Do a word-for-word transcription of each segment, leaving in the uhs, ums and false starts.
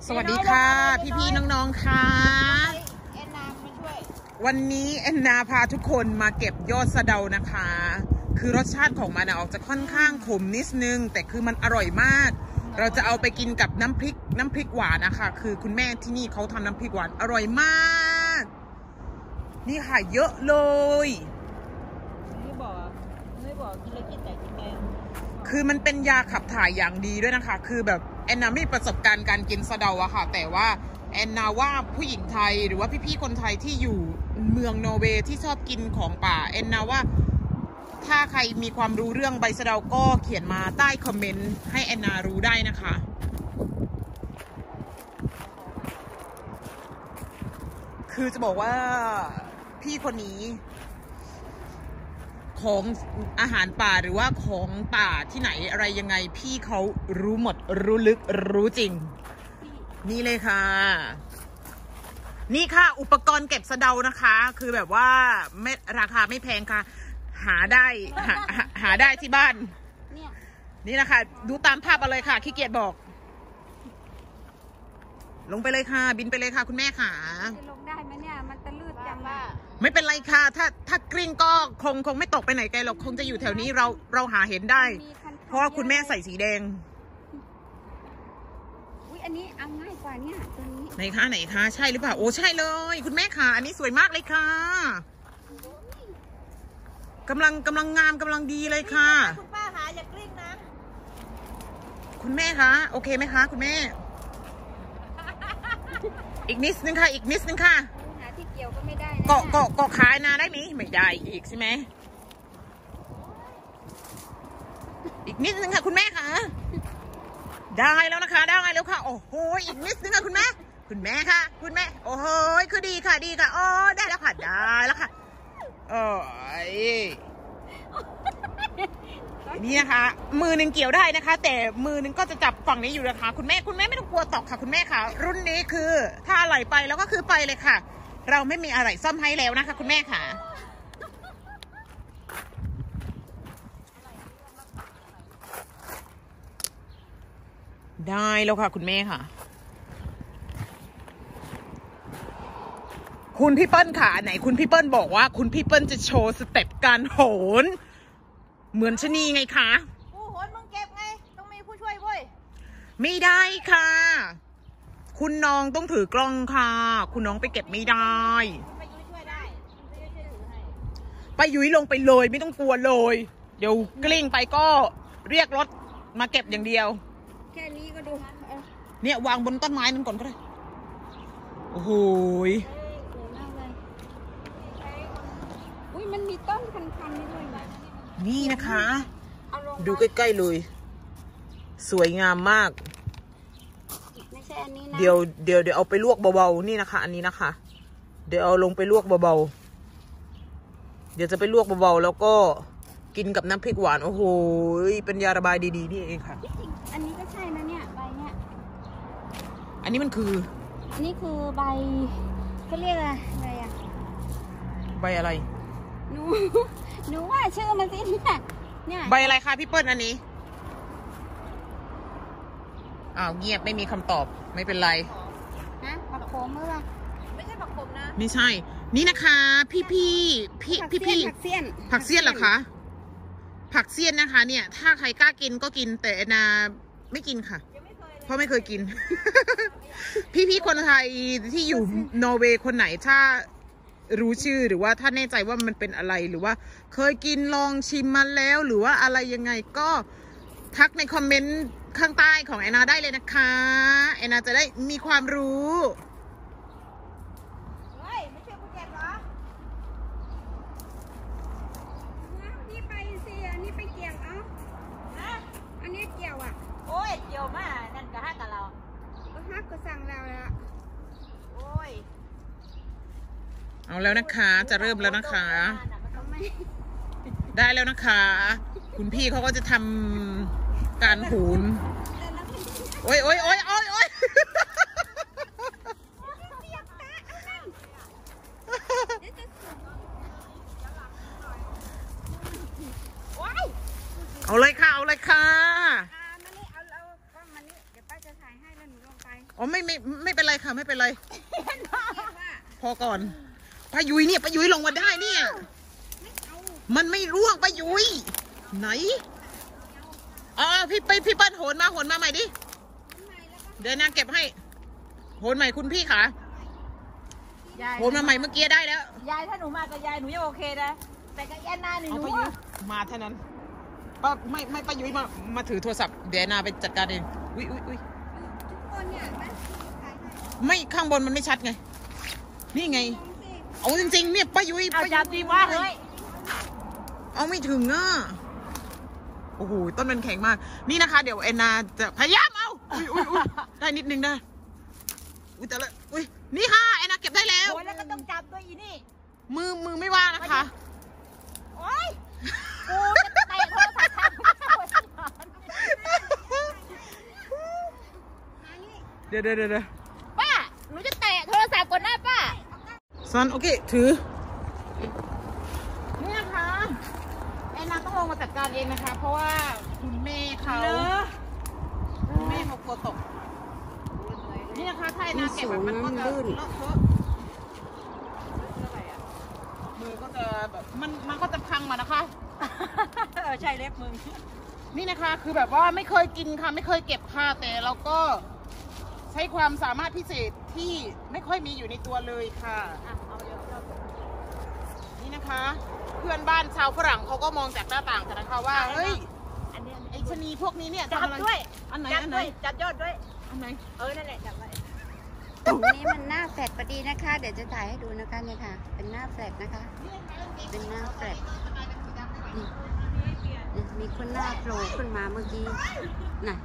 สวัสดีค่ะพี่ๆน้องๆค่ะวันนี้แอนนาพาทุกคนมาเก็บยอดสะเดานะคะคือรสชาติของมันออกจะค่อนข้างขมนิดนึงแต่คือมันอร่อยมากเราจะเอาไปกินกับน้ำพริกน้ำพริกหวานนะคะคือคุณแม่ที่นี่เขาทำน้ำพริกหวานอร่อยมากนี่ค่ะเยอะเลยไม่บอกไม่บอกกินเลยกินแต่กินแรงคือมันเป็นยาขับถ่ายอย่างดีด้วยนะคะคือแบบแอนนาไม่มีประสบการณ์การกินสะเดาอะค่ะแต่ว่าแอนนาว่าผู้หญิงไทยหรือว่าพี่ๆคนไทยที่อยู่เมืองนอร์เวย์ที่ชอบกินของป่าแอนนาว่าถ้าใครมีความรู้เรื่องใบสะเดาก็เขียนมาใต้คอมเมนต์ให้แอนนารู้ได้นะคะคือจะบอกว่าพี่คนนี้ของอาหารป่าหรือว่าของป่าที่ไหนอะไรยังไงพี่เขารู้หมดรู้ลึกรู้จริงนี่เลยค่ะนี่ค่ะอุปกรณ์เก็บสะเดานะคะคือแบบว่าไม่ราคาไม่แพงค่ะหาได้หาหาได้ที่บ้านนี่นะคะดูตามภาพเอาเลยค่ะขี้เกียจบอกลงไปเลยค่ะบินไปเลยค่ะคุณแม่ค่ะลงได้ไหมเนี่ยมันตะลืดจังว่าไม่เป็นไรค่ะถ้าถ้ากลิ้งก็คงคงไม่ตกไปไหนไกลหรอกคงจะอยู่แถวนี้เราเราหาเห็นได้เพราะว่าคุณแม่ใส่สีแดงอุ้ยอันนี้เอาง่ายกว่าเนี่ยตัวนี้ไหนคะไหนคะใช่หรือเปล่าโอ้ใช่เลยคุณแม่ค่ะอันนี้สวยมากเลยค่ะกำลังกำลังงามกำลังดีเลยค่ะคุณป้าหาอย่ากลิ้งนะคุณแม่คะโอเคไหมคะคุณแม่อีกนิดนึงค่ะอีกนิดนึงค่ะหาที่เกี่ยวก็ไม่ได้เกาะเกาะเกาะขายนาได้ไหมไม่ได้อีกใช่ไหมอีกนิดนึงค่ะคุณแม่ค่ะได้แล้วนะคะได้แล้วค่ะโอ้โหอีกนิดนึงค่ะคุณแม่คุณแม่ค่ะคุณแม่โอ้โหคือดีค่ะดีค่ะโอ้ได้แล้วค่ะได้แล้วค่ะโอ้ยนี่นะคะมือหนึ่งเกี่ยวได้นะคะแต่มือหนึ่งก็จะจับฝั่งนี้อยู่นะคะคุณแม่คุณแม่ไม่ต้องกลัวตกค่ะคุณแม่ค่ะรุ่นนี้คือถ้าอะไรไปแล้วก็คือไปเลยค่ะเราไม่มีอะไรซ่อมให้แล้วนะคะคุณแม่ค่ะได้แล้วค่ะคุณแม่ค่ะคุณพี่เปิ้ลค่ะไหนคุณพี่เปิ้ลบอกว่าคุณพี่เปิ้ลจะโชว์สเต็ปการโหนเหมือนชะนีไงคะผู้โหนมึงเก็บไงต้องมีผู้ช่วยเว้ยไม่ได้ค่ะคุณน้องต้องถือกล้องค่ะคุณน้องไปเก็บไม่ได้ไปยุ้ยช่วยได้ไปยุ้ยช่วยถือให้ไปยุ้ยลงไปเลยไม่ต้องกลัวเลยเดี๋ยวกลิ้งไปก็เรียกรถมาเก็บอย่างเดียวแค่นี้ก็ดูเนี่ยวางบนต้นไม้นั่นก่อนก็ได้โอ้โหอุ้ยมันมีต้นคันๆนี่ด้วยนะนี่นะคะดูใกล้ๆเลยสวยงามมากไม่ใช่อันนี้นะเดี๋ยวเดี๋ยวเดี๋ยวเอาไปลวกเบาๆนี่นะคะอันนี้นะคะเดี๋ยวเอาลงไปลวกเบาๆเดี๋ยวจะไปลวกเบาๆแล้วก็กินกับน้ำพริกหวานโอ้โหเป็นยาระบายดีๆนี่เองค่ะอันนี้ก็ใช่นะเนี่ยใบเนี่ยอันนี้มันคืออันนี้คือใบเขาเรียกอะไรอะไรอะใบอะไรหนูหนูว่าชื่อมันสิเนี่ยเนี่ยใบอะไรคะพี่เปิ้ลอันนี้อ้าวเงียบไม่มีคำตอบไม่เป็นไรฮะผักโขมเมื่อไม่ใช่ผักโขมนะไม่ใช่นี่นะคะพี่พี่พี่พี่พี่ผักเสี้ยนผักเสี้ยนเหรอคะผักเสี้ยนนะคะเนี่ยถ้าใครกล้ากินก็กินแต่แอนนาไม่กินค่ะเพราะไม่เคยกิน พี่ๆคนไทยที่อยู่นอร์เวย์คนไหนถ้ารู้ชื่อหรือว่าถ้าแน่ใจว่ามันเป็นอะไรหรือว่าเคยกินลองชิมมาแล้วหรือว่าอะไรยังไงก็ทักในคอมเมนต์ข้างใต้ของแอนนาได้เลยนะคะแอนนาจะได้มีความรู้เฮ้ยไม่ใช่ผู้แก่เหรอนี่ไปสิอันนี้ไปเกี่ยวเอาอันนี้เกี่ยวอ่ะโอ้ยเกี่ยวมานั่นก็ฮักกับเราก็ฮักก็สั่งเราแล้วโอ้ยเอาแล้วนะคะจะเริ่มแล้วนะคะได้แล้วนะคะคุณพี่เขาก็จะทำการโหนโอ้ยโอ้ยโอ้ยโอ้ยโอ้ยเอาเลยค่ะเอาเลยค่ะมานี่เอาเอาก็มานี่เดี๋ยวป้าจะถ่ายให้แล้วหนูลงไปอ๋อไม่ไม่ไม่เป็นไรค่ะไม่เป็นไรเรียกว่าพอก่อนป้ายุ้ยเนี่ยป้ายุ้ยลงมาได้เนี่ยไม่เอามันไม่ร่วงป้ายุ้ยไหนอ๋อพี่ไปพี่เปิ้ลโหนมาโหนมาใหม่ดิทำไมแล้วก็เดี๋ยวนางเก็บให้โหนใหม่คุณพี่ค่ะยายโหนมาใหม่เมื่อกี้ได้แล้วยายถ้าหนูมากับยายหนูยังโอเคนะแต่กับแอนนาหนูเอาหนูป้ายุ้ยมาเท่านั้นป้าไม่ไม่ป้ายุ้ยมามาถือโทรศัพท์เดี๋ยวนาไปจัดการเองอุ้ยอุ้ยอุ้ยทุกคนเนี่ยมันขายให้ไม่ข้างบนมันไม่ชัดไง นี่ไงลองสิเอาจริงๆเนี่ยป้ายุ้ยเอาป้ายุ้จัยบดีว่าเฮ้ยเอาไม่ถึงอ่ะโอ้โหต้นมันแข็งมากนี่นะคะ เดี๋ยวแอนนาจะพยายามเอาอุ้ยอุ้ยอุ้ยได้นิดนึงนะอุ้ยแต่ละอุ้ยนี่ค่ะแอนนาเก็บได้แล้วโอ้ยแล้วก็ต้องจับด้วยอีนี่มือมือไม่ว่างนะคะโอ้ยกูจะเตะโทรศัพท์ทันหานี่เดี๋ยวเดี๋ยวเดี๋ยวป้าหนูจะเตะโทรศัพท์ก่อนนะป้าซันโอเคถือนี่นะคะแอนนาต้องลงมาจัดการเองนะคะ เพราะว่าคุณแม่เขาคุณแม่เขากลัวตกนี่นะคะถ้าแอนนาเก็บแบบมันก็จะเลอะเทอะมือก็จะแบบมันมันก็จะพังมานะคะเออใช่เล็บมึงนี่นะคะคือแบบว่าไม่เคยกินค่ะไม่เคยเก็บค่ะแต่เราก็ใช้ความสามารถพิเศษที่ไม่ค่อยมีอยู่ในตัวเลยค่ะอ่ะเอาเดี๋ยวเอานี่นะคะ เพื่อนบ้านชาวฝรั่งเขาก็มองจากหน้าต่างกันนะคะว่าเฮ้ยอันนี้ไอชะนีพวกนี้เนี่ยจับทำอะไรด้วยอันไหนจับอันไหนด้วยจับยอดด้วยอันไหนเออนั่นแหละจับไว้ตรงนี้มันหน้าแฟลตพอดีนะคะ เดี๋ยวจะถ่ายให้ดูนะคะเนี่ยค่ะ เป็นหน้าแฟลตนะคะ เป็นหน้าแฟลตนี่นี่มีคนหน้าโผล่ขึ้นมาเมื่อกี้น่ะ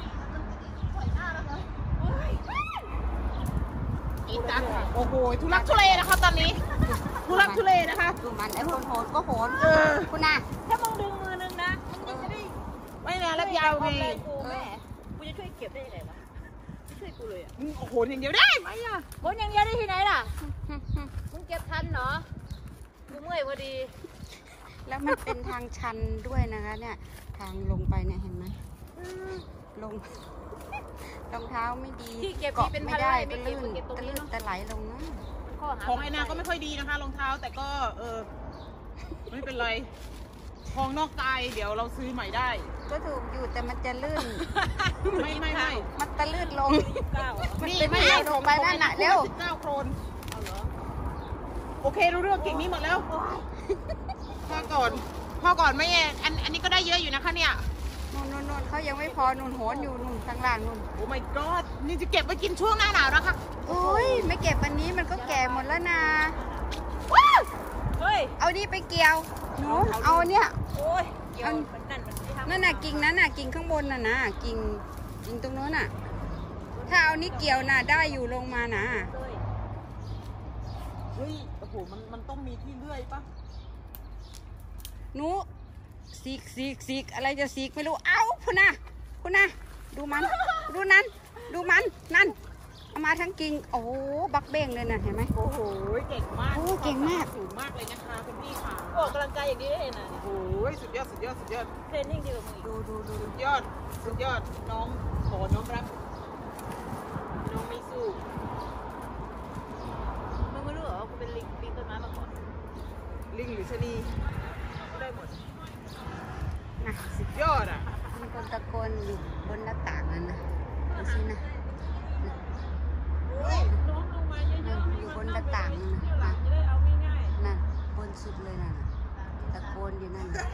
อีตาค่ะโอ้โหทุลักทุเลนะคะตอนนี้ทุลักทุเลนะคะดูมันไอ้คนโหนก็โหนเออคุณน่ะถ้ามึงดึงมือนึงนะมันยังจะได้ไม่นานแล้วยาวไงไงกูแม่กูจะช่วยเก็บได้ยังไงวะไม่ช่วยกูเลยอ่ะมึงโอ้โหอย่างเดียวได้ไหมอ่ะคนอย่างเดียวได้ที่ไหนล่ะมึงเก็บทันเหรอกูเมื่อยพอดีแล้วมันเป็นทางชันด้วยนะคะเนี่ย ทางลงไปเนี่ยเห็นไหมลง รองเท้าไม่ดีที่เก็บเกาะนี่เป็นไม่พันได้ไร่ก็ไม่เก็บลื่นเก็บตรงตะนี้ลื่นเนาะตะไหลลงนะข้อหาของไอนาก็ไม่ค่อยดีนะคะรองเท้าแต่ก็เออไม่เป็นไรของนอกกายเดี๋ยวเราซื้อใหม่ได้ก็ถูกอยู่แต่มันจะลื่นไม่ไม่ไม่มันตะลื่นลงเก้าเหรอมันเป็นทางลงไปนั่นน่ะเร็วสิบเก้าโครนเอาเหรอโอเครู้เรื่องกิ่งนี้หมดแล้วพ่อก่อนพ่อก่อนไม่แย่อันอันนี้ก็ได้เยอะอยู่นะคะเนี่ยนู่นนู่นนู่นเขายังไม่พอนู่นโหนอยู่นู่นข้างล่างนู่นโอ้ my god นี่จะเก็บไว้กินช่วงหน้าหนาวนะคะโอ้ยไม่เก็บอันนี้มันก็แก่หมดแล้วนะเฮ้ยเอานี่ไปเกี่ยวหนูเอาเนี่ยโอ้ยเกี่ยวมันนั่นมันที่ทำนั่นน่ะกิ่งนั้นน่ะกิ่งข้างบนน่ะนะกิ่งกิ่งตรงโน้นน่ะ ถ้าเอานี่เกี่ยวน่ะได้อยู่ลงมานะเลยเฮ้ยโอ้โหมันมันต้องมีที่เลื่อยปะหนูสีกสีกสีกอะไรจะสีกไม่รู้เอาคุณน่ะคุณน่ะดูมัน ดูนั้น ดูมันนั่นเอามาทั้งกิ่งโอ้โหบักเบ้งเลยน่ะเห็นไหมโอ้โหเก่งมากโอ้เก่งมากสูงมากเลยนะคะคุณพี่ค่ะออกกำลังกายอย่างนี้ได้เลยนะโอ้โหสุดยอดสุดยอดสุดยอดเทรนนิ่งดีกว่ามึงอีกดูดูดูสุดยอดสุดยอดน้องขอน้องรับน้องไม่สู้มึงไม่รู้เหรอว่ากูเป็นลิงปีนต้นไม้มาก่อนลิงหรือชะนีก็ได้หมดนะสุดยอดอ่ะมีคนตะโกนอยู่บนหน้าต่างนั่นนะดูสินะน้องลงมาเยอะๆอยู่บนหน้าต่างนั่นนะจะได้เอาง่ายนั่นบนสุดเลยน่ะตะโกนอยู่นั่นน่ะ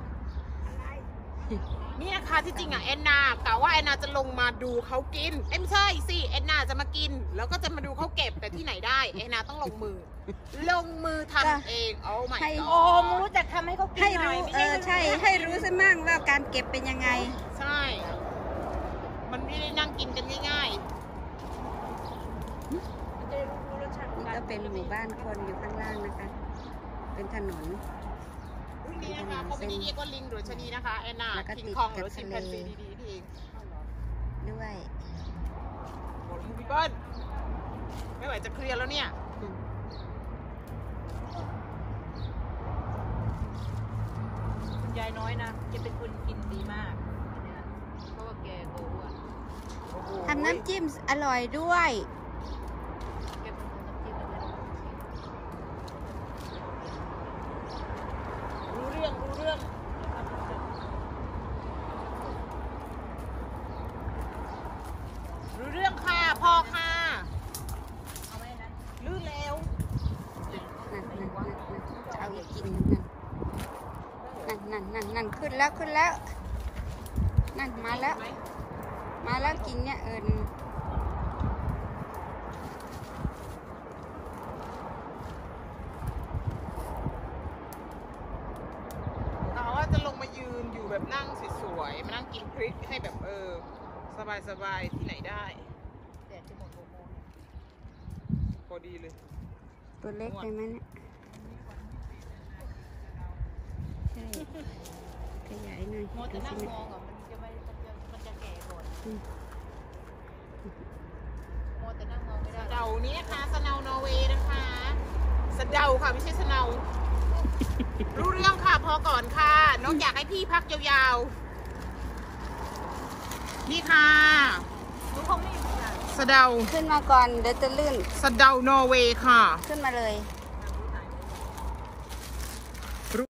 นี่นะคะที่จริงอ่ะแอนนากะว่าแอนนาจะลงมาดูเขากินเอ้ยไม่ใช่สิแอนนาจะมากิน แล้วก็จะมาดูเขาเก็บแต่ที่ไหนได้แอนนาต้องลงมือ ลงมือทำเองโอ้ my ให้ๆ god โอ้มึงรู้จักทำให้เขากินให้หน่อยรู้ไม่เอใช่อใช่ให้รู้ซะมั่งว่าการเก็บเป็นยังไงใช่ มันไม่ได้นั่งกินกันง่ายมันจะรู้รสชาตินี่ก็เป็นหมู่บ้านคนอยู่ข้างล่างนะคะ เป็นถนนๆรุ่นนี้นะคะเขาไม่ได้เรียกว่าลิงหรือชะนีนะคะแอนนาแล้วก็คิงติดคองหกัรืบอชิมทะแปเลนซีดีๆนี่เองด้วยโอ้โหพี่เปิ้ลไม่ไหวจะเคลียร์แล้วเนี่ยคุณยายน้อยนะแกเป็นคนกินดีมากเนี่ยเพราะว่าแกโกอ้วนโอ้โหทำน้ำจิ้มอร่อยด้วยเก็บน้ำจิ้มเลยรู้เรื่องรู้เรื่องรู้เรื่องค่ะพอค่ะเอาไว้นั้นลื่นแล้วนั่นนั่นนั่นนั่นจะเอาอีกกินนั่นนั่นนั่นนั่นขึ้นแล้วขึ้นแล้ว นั่นมาแล้ว มาแล้วกินเนี่ยเอิญกะว่าจะลงมายืนอยู่แบบนั่งสวยๆมานั่งกินพริกให้แบบเออสบายๆที่ไหนได้แดดจะหมดโมโมพอดีเลยตัวเล็กไปไหมเนี่ยใช่ขยายหน่อยโมจะดูนั่งสิมเนี่ยองอ่ะมันจะไม่มันจะมันจะแก่ก่อนอืมโมจะนั่งมองไม่ได้สะเดานี้นะคะสะเนานอร์เวย์นะคะสะเดาค่ะไม่ใช่สะเนา รู้เรื่องค่ะพอก่อนค่ะน้องอยากให้พี่พักยาวๆนี่ค่ะหนูคงไม่อยู่ที่ไหนสะเดาขึ้นมาก่อนเดี๋ยวจะลื่นสะเดานอร์เวย์ค่ะขึ้นมาเลยส